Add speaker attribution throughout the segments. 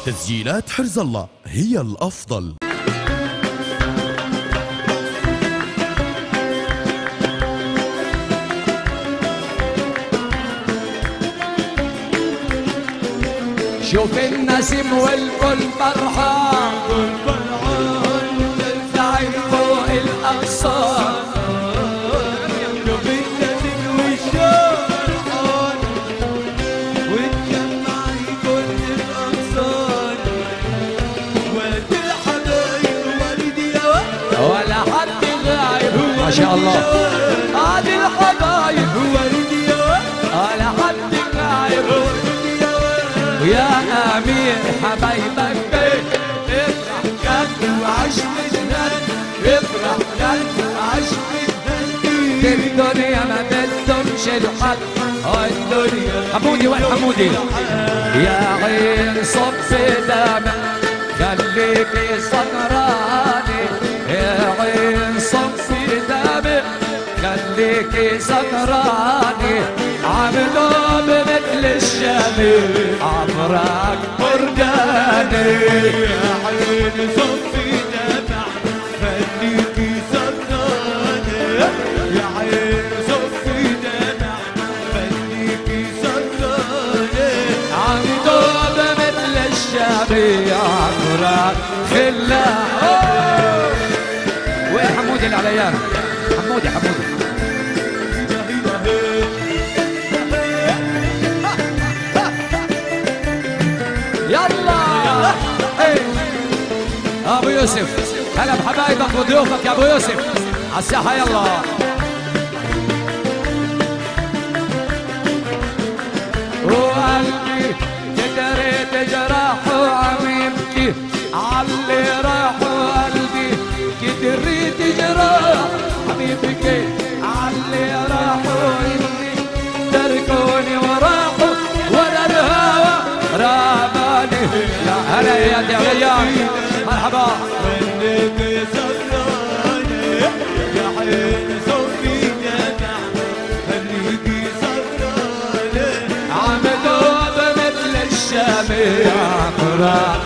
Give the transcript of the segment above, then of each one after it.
Speaker 1: تسجيلات حرز الله هي الأفضل.
Speaker 2: شوف النسيم والكل فرحان، ترتعد فوق الأغصان.
Speaker 3: شوف النسيم والشوق فرحان، وتجمع كل الأغصان. ولد الحبايب والدي
Speaker 2: ولا حد غايب، ما شاء الله. هادي الحبايب
Speaker 3: والدي
Speaker 2: ولا حد غايب. يا أمير حبايبك بيت، افرح جد وعيش مجنن، افرح جد وعيش مجنن. الدنيا ما بدهمش الحد، الدنيا حمودي وين حمودي؟ يا عين صف دمك خليكي سكراني، يا عين صف دمك خليكي سكراني. عملوا بمثل الشمس عمرك مرجاني.
Speaker 3: يا عين صفي دمع خليكي سكراني، يا عين صفي دمع خليكي سكراني.
Speaker 2: عملوا بمثل الشمس عمرك خلاني. وين حمودي العليان؟ حمودي يلا ابو يوسف، هلا بحبايبك وضيوفك يا ابو يوسف على الساحه. يلا وقلبي تدري تجرح وعم يبكي عاللي راح، وقلبي تدري تجرح عم يبكي عاللي راح. وإني تركوني وراحوا ولا الهوى راباني. يا هلا يا دعيان، مرحبا.
Speaker 3: خليكي سكراني، يا عين صفي دمع خليكي سكراني.
Speaker 2: عملوا بمثل الشمس عمرك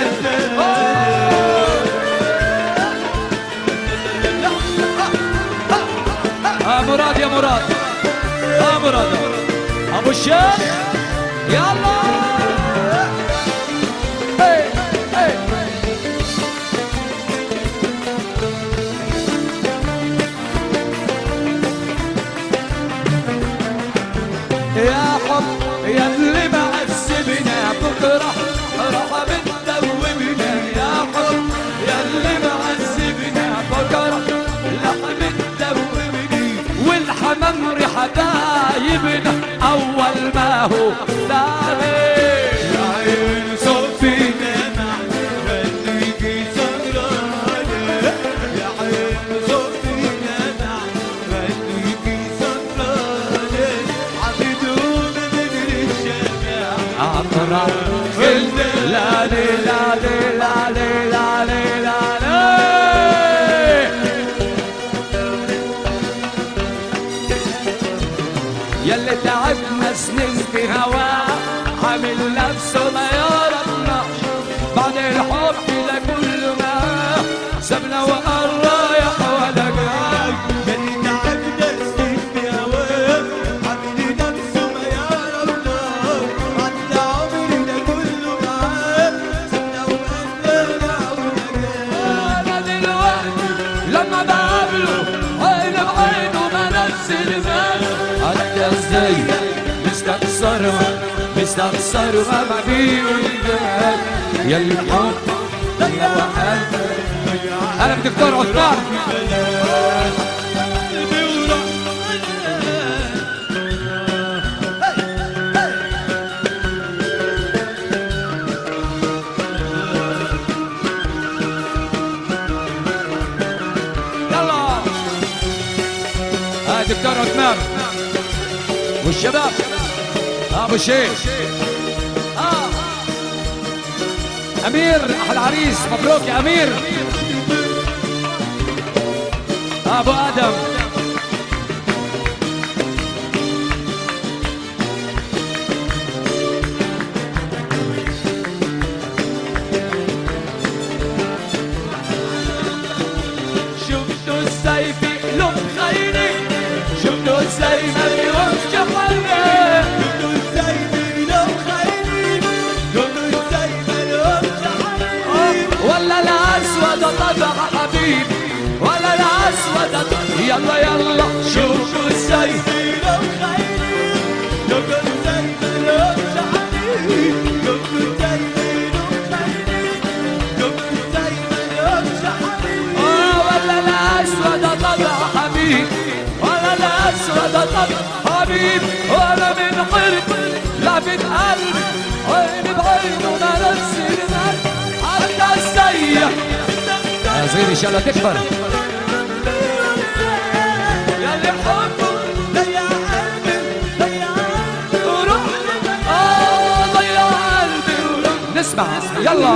Speaker 2: مراد يا مراد، مراد ابو الشيخ. يلا يا حب يا اللي معذبنا بكره راح بتدوبنا. يا حب يا اللي معذبنا بكره راح بتدوبني. والحمام ريحه دايبنا اول ما هو ثاني.
Speaker 3: يا عين صفي دمع خليكي سكراني، يا عين صفي دمع خليكي سكراني. عبدون من الشجاع
Speaker 2: عمرك خلد. لا لي لا لي لا لي لا لي لا لي. يلي تعبنا سنين في هواه عامل نفسه ما يعرفناش. بعد الحب ده كله ما سابنا وقال رايح ولا جاي.
Speaker 3: يلي تعبنا سنين في هواه عامل نفسه ما يعرفناش. عدى عمري ده كله معاه سابنا وقالنا ولا جاي.
Speaker 2: انا دلوقتي لما بقابله عين بعينه ما نفس المال. انت ازاي مستخسرها ما بيقولها. يا الحب يا وحد. انا بدكتور عثمان. يلا دكتور عثمان والشباب ابو شيخ. امير احلى عريس، مبروك يا امير. ابو ادم يلا يلا
Speaker 3: شوفوا السيفين وخيرين شوفوا السيفين وشحنين شوفوا السيفين وخيرين شوفوا السيفين وشحنين
Speaker 2: ولا الأسود طلع حبيب ولا الأسود طلع حبيب ولا من قرب لعبة قلبي عيني بعينه ما نفسي حتى السيح يا زين إن شاء الله تكبر
Speaker 3: يلي حبه ضيع قلبي ضيع قلبي وروح
Speaker 2: ضيع قلبي نسمع يلا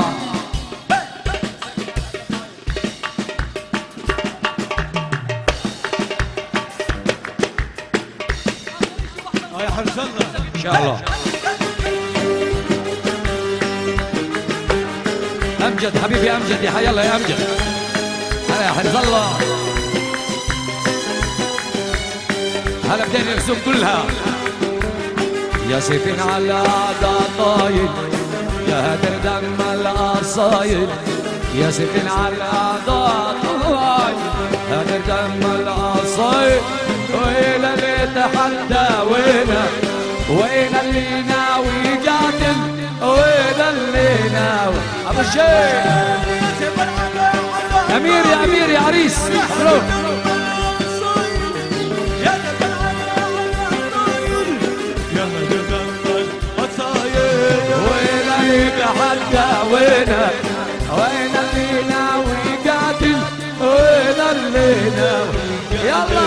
Speaker 3: يا حرس الله
Speaker 2: إن شاء الله أمجد حبيبي أمجد يا حي الله يا أمجد هلا يا حرز الله هلا بدينا الرسوم كلها يا سيفين على أعداء طايل يا هدر دم الأصايل يا سيفين على أعداء طايل هدر دم الأصايل وين اللي تحدى وين اللي ناوي قاتل وين اللي ناوي أبو الشيخ أمير يا أمير يا عريس مبروك وين اللي تحدى وين اللي ناوي قاتل وين اللي ناوي يلا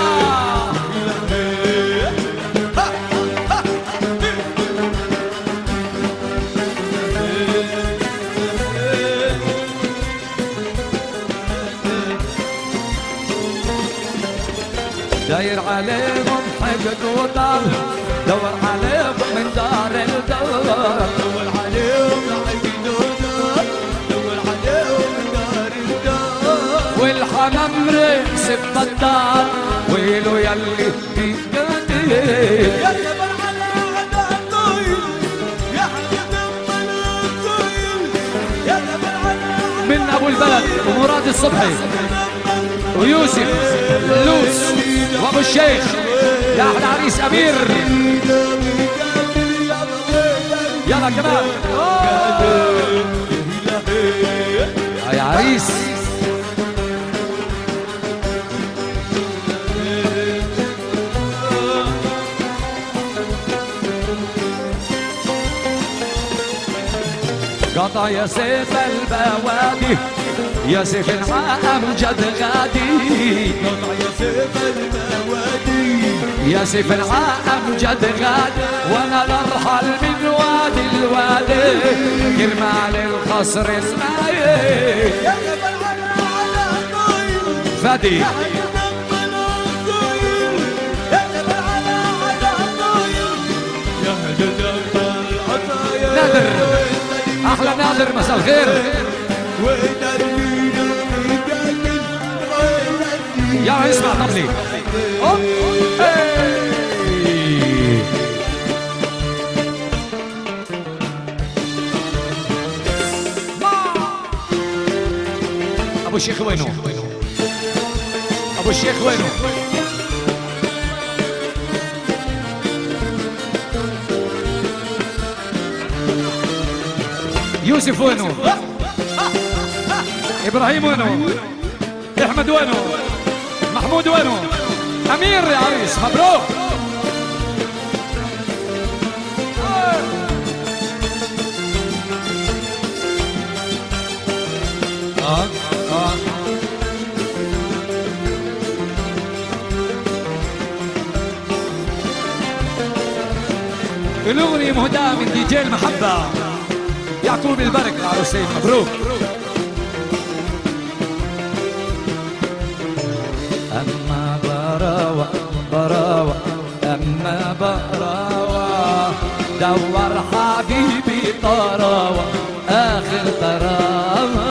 Speaker 2: داير عليهم حقد وطار دور عليهم من دار الدار
Speaker 3: دور عليهم حقد وطار دور عليهم من دار الدار
Speaker 2: والحمام رقص بطال ويلو يلي بيقاتل
Speaker 3: يا جبل على عدا الطويل يا حبيب الطويل يا جبل على
Speaker 2: من ابو البلد ومراد الصبحي ويوسف لوس وابو الشيخ يا احلى عريس امير يلا كمان يا عريس قطع يا سيف البوادي يا سيف أمجد غادي
Speaker 3: قطع يا سيف البوادي
Speaker 2: يا سيف أمجد غادي وانا نرحل من وادي الوادي كرمال القصر المايل
Speaker 3: يا جبل على الطويل
Speaker 2: فادي
Speaker 3: يا حبيب الطويل يا جبل على الطويل يا هدد العطايا
Speaker 2: نادر احلى نادر مساء الخير يلا اسمع طبلي ابو الشيخ وينه ابو الشيخ وينه يوسف وينه ابراهيم وينه احمد وينه محمود وينه امير يا عريس مبروك الأغنية مهداة من دي جي المحبة يعقوب البرك العروسين مبروك أما براوة براوة أما براوة دور حبيبي طراوة آخر طراوة